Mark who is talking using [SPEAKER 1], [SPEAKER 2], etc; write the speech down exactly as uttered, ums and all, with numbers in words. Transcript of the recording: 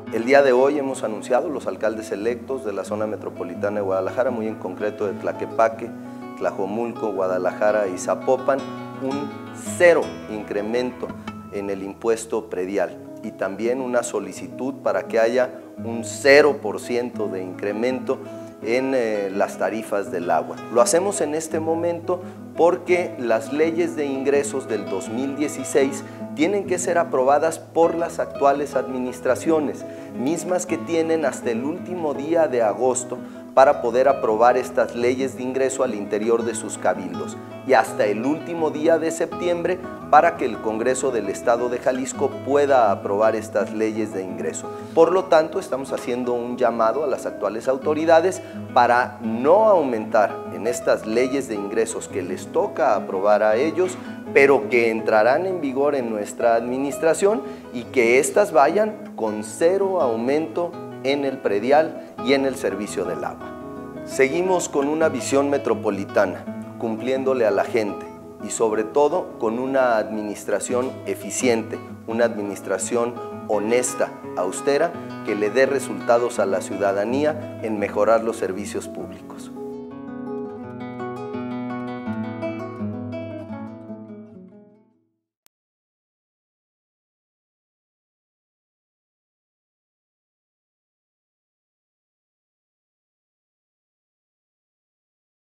[SPEAKER 1] El día de hoy hemos anunciado los alcaldes electos de la zona metropolitana de Guadalajara, muy en concreto de Tlaquepaque, Tlajomulco, Guadalajara y Zapopan, un cero incremento en el impuesto predial y también una solicitud para que haya un cero por ciento de incremento en eh, las tarifas del agua. Lo hacemos en este momento porque las leyes de ingresos del dos mil dieciséis tienen que ser aprobadas por las actuales administraciones, mismas que tienen hasta el último día de agosto para poder aprobar estas leyes de ingreso al interior de sus cabildos y hasta el último día de septiembre para que el Congreso del Estado de Jalisco pueda aprobar estas leyes de ingreso. Por lo tanto, estamos haciendo un llamado a las actuales autoridades para no aumentar en estas leyes de ingresos que les toca aprobar a ellos, pero que entrarán en vigor en nuestra administración y que éstas vayan con cero aumento en el predial y en el servicio del agua. Seguimos con una visión metropolitana, cumpliéndole a la gente y sobre todo con una administración eficiente, una administración honesta, austera, que le dé resultados a la ciudadanía en mejorar los servicios públicos.